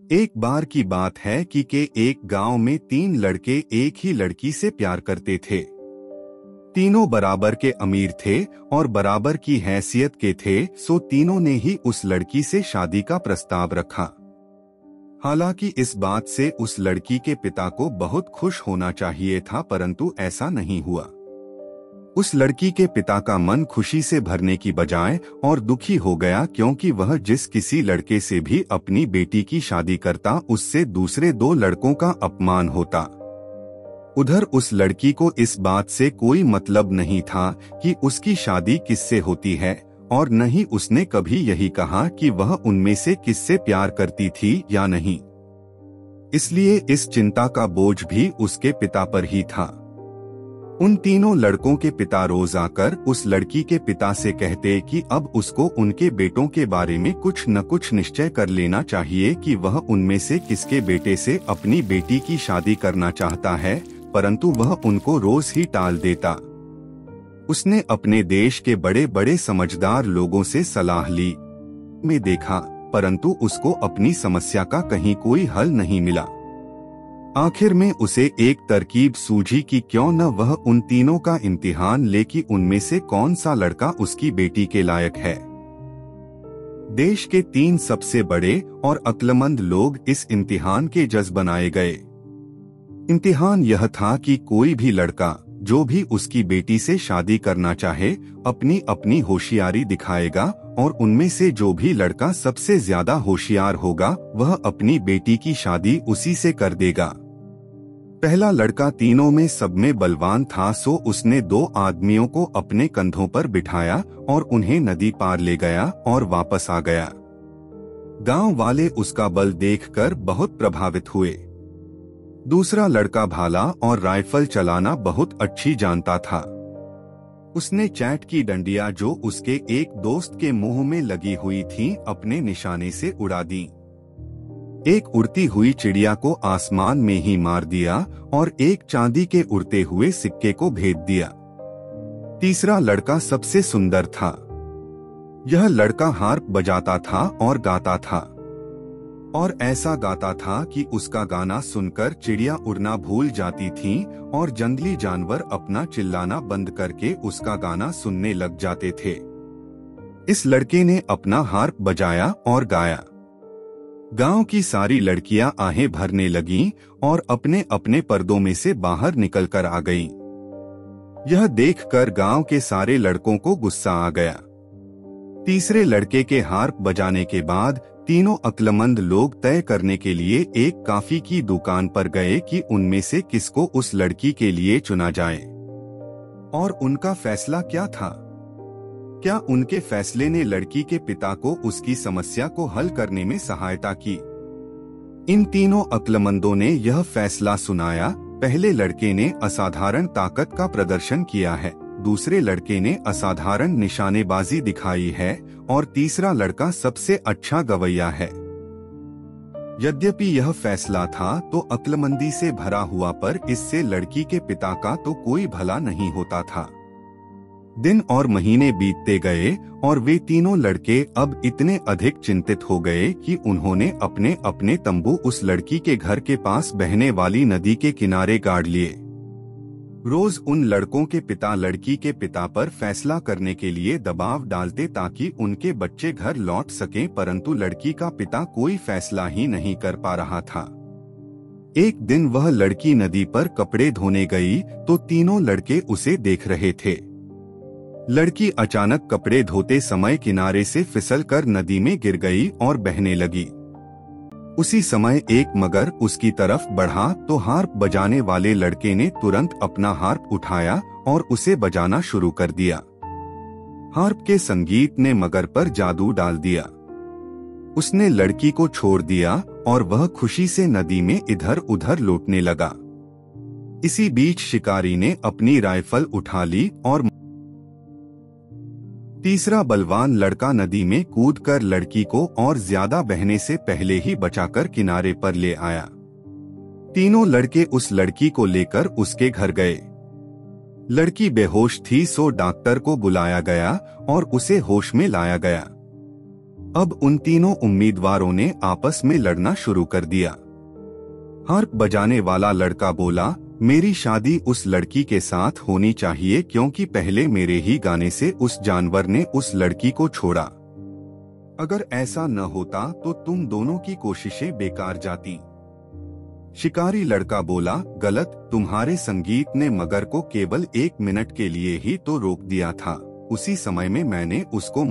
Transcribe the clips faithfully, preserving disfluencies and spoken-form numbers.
एक बार की बात है कि के एक गांव में तीन लड़के एक ही लड़की से प्यार करते थे। तीनों बराबर के अमीर थे और बराबर की हैसियत के थे, सो तीनों ने ही उस लड़की से शादी का प्रस्ताव रखा। हालांकि इस बात से उस लड़की के पिता को बहुत खुश होना चाहिए था, परंतु ऐसा नहीं हुआ। उस लड़की के पिता का मन खुशी से भरने की बजाय और दुखी हो गया, क्योंकि वह जिस किसी लड़के से भी अपनी बेटी की शादी करता उससे दूसरे दो लड़कों का अपमान होता। उधर उस लड़की को इस बात से कोई मतलब नहीं था कि उसकी शादी किससे होती है, और न ही उसने कभी यही कहा कि वह उनमें से किससे प्यार करती थी या नहीं। इसलिए इस चिंता का बोझ भी उसके पिता पर ही था। उन तीनों लड़कों के पिता रोज आकर उस लड़की के पिता से कहते कि अब उसको उनके बेटों के बारे में कुछ न कुछ निश्चय कर लेना चाहिए कि वह उनमें से किसके बेटे से अपनी बेटी की शादी करना चाहता है, परंतु वह उनको रोज ही टाल देता। उसने अपने देश के बड़े बड़े समझदार लोगों से सलाह ली में देखा, परंतु उसको अपनी समस्या का कहीं कोई हल नहीं मिला। आखिर में उसे एक तरकीब सूझी कि क्यों न वह उन तीनों का इम्तिहान ले कि उनमें से कौन सा लड़का उसकी बेटी के लायक है। देश के तीन सबसे बड़े और अक्लमंद लोग इस इम्तिहान के जज बनाए गए। इम्तिहान यह था कि कोई भी लड़का जो भी उसकी बेटी से शादी करना चाहे अपनी अपनी होशियारी दिखाएगा, और उनमें से जो भी लड़का सबसे ज्यादा होशियार होगा वह अपनी बेटी की शादी उसी से कर देगा। पहला लड़का तीनों में सब में बलवान था, सो उसने दो आदमियों को अपने कंधों पर बिठाया और उन्हें नदी पार ले गया और वापस आ गया। गांव वाले उसका बल देखकर बहुत प्रभावित हुए। दूसरा लड़का भाला और राइफल चलाना बहुत अच्छी जानता था। उसने चैट की डंडियां जो उसके एक दोस्त के मुंह में लगी हुई थीं, अपने निशाने से उड़ा दी। एक उड़ती हुई चिड़िया को आसमान में ही मार दिया और एक चांदी के उड़ते हुए सिक्के को भेद दिया। तीसरा लड़का सबसे सुंदर था। यह लड़का हार्प बजाता था और गाता था, और ऐसा गाता था कि उसका गाना सुनकर चिड़िया उड़ना भूल जाती थीं और जंगली जानवर अपना चिल्लाना बंद करके उसका गाना सुनने लग जाते थे। इस लड़के ने अपना हार्प बजाया और गाया। गांव की सारी लड़कियां आहें भरने लगीं और अपने अपने पर्दों में से बाहर निकलकर आ गईं। यह देखकर गांव के सारे लड़कों को गुस्सा आ गया। तीसरे लड़के के हार्प बजाने के बाद तीनों अक्लमंद लोग तय करने के लिए एक काफी की दुकान पर गए कि उनमें से किसको उस लड़की के लिए चुना जाए। और उनका फैसला क्या था? क्या उनके फैसले ने लड़की के पिता को उसकी समस्या को हल करने में सहायता की? इन तीनों अक्लमंदों ने यह फैसला सुनाया। पहले लड़के ने असाधारण ताकत का प्रदर्शन किया है, दूसरे लड़के ने असाधारण निशानेबाजी दिखाई है और तीसरा लड़का सबसे अच्छा गवैया है। यद्यपि यह फैसला था तो अक्लमंदी से भरा हुआ, पर इससे लड़की के पिता का तो कोई भला नहीं होता था। दिन और महीने बीतते गए और वे तीनों लड़के अब इतने अधिक चिंतित हो गए कि उन्होंने अपने अपने तंबू उस लड़की के घर के पास बहने वाली नदी के किनारे गाड़ लिए। रोज उन लड़कों के पिता लड़की के पिता पर फैसला करने के लिए दबाव डालते ताकि उनके बच्चे घर लौट सकें, परंतु लड़की का पिता कोई फैसला ही नहीं कर पा रहा था। एक दिन वह लड़की नदी पर कपड़े धोने गई तो तीनों लड़के उसे देख रहे थे। लड़की अचानक कपड़े धोते समय किनारे से फिसलकर नदी में गिर गई और बहने लगी। उसी समय एक मगर उसकी तरफ बढ़ा तो हार्प बजाने वाले लड़के ने तुरंत अपना हार्प उठाया और उसे बजाना शुरू कर दिया। हार्प के संगीत ने मगर पर जादू डाल दिया। उसने लड़की को छोड़ दिया और वह खुशी से नदी में इधर उधर लौटने लगा। इसी बीच शिकारी ने अपनी राइफल उठा ली और तीसरा बलवान लड़का नदी में कूदकर लड़की को और ज्यादा बहने से पहले ही बचाकर किनारे पर ले आया। तीनों लड़के उस लड़की को लेकर उसके घर गए। लड़की बेहोश थी, सो डॉक्टर को बुलाया गया और उसे होश में लाया गया। अब उन तीनों उम्मीदवारों ने आपस में लड़ना शुरू कर दिया। हार्प बजाने वाला लड़का बोला, मेरी शादी उस लड़की के साथ होनी चाहिए क्योंकि पहले मेरे ही गाने से उस जानवर ने उस लड़की को छोड़ा। अगर ऐसा न होता तो तुम दोनों की कोशिशें बेकार जाती। शिकारी लड़का बोला, गलत, तुम्हारे संगीत ने मगर को केवल एक मिनट के लिए ही तो रोक दिया था। उसी समय में मैंने उसको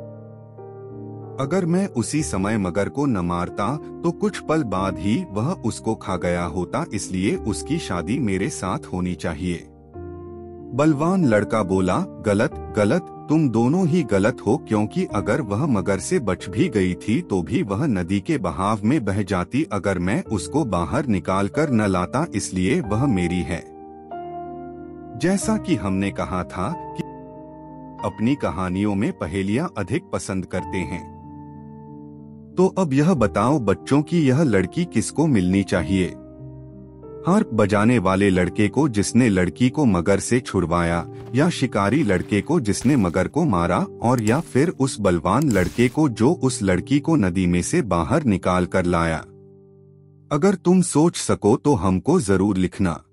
अगर मैं उसी समय मगर को न मारता तो कुछ पल बाद ही वह उसको खा गया होता, इसलिए उसकी शादी मेरे साथ होनी चाहिए। बलवान लड़का बोला, गलत गलत, तुम दोनों ही गलत हो क्योंकि अगर वह मगर से बच भी गई थी तो भी वह नदी के बहाव में बह जाती। अगर मैं उसको बाहर निकाल कर न लाता, इसलिए वह मेरी है। जैसा कि हमने कहा था कि अपनी कहानियों में पहेलियां अधिक पसंद करते हैं, तो अब यह बताओ बच्चों की यह लड़की किसको मिलनी चाहिए? हार्प बजाने वाले लड़के को जिसने लड़की को मगर से छुड़वाया, या शिकारी लड़के को जिसने मगर को मारा, और या फिर उस बलवान लड़के को जो उस लड़की को नदी में से बाहर निकाल कर लाया? अगर तुम सोच सको तो हमको जरूर लिखना।